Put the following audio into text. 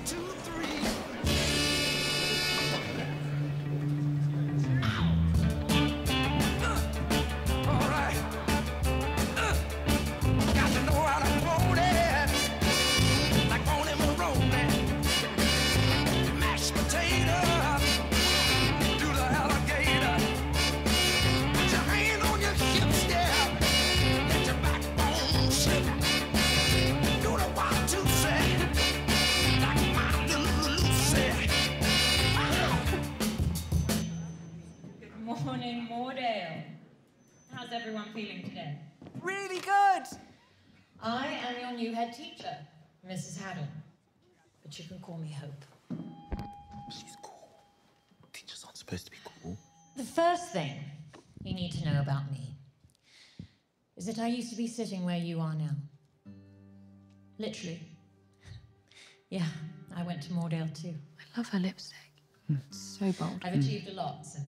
two, three. All right. Got to know how to hold it, like on him rolling. Mashed potato, do the alligator. Put your hand on your hips, yeah. Let your backbone slip. Do the 1, 2, 3, like my little Lucy. Good morning, Moordale. How's everyone feeling today? Really good. I am your new head teacher, Mrs. Haddon. But you can call me Hope. She's cool. Teachers aren't supposed to be cool. The first thing you need to know about me is that I used to be sitting where you are now. Literally. Yeah, I went to Moordale too. I love her lipstick. It's so bold. I've achieved a lot since.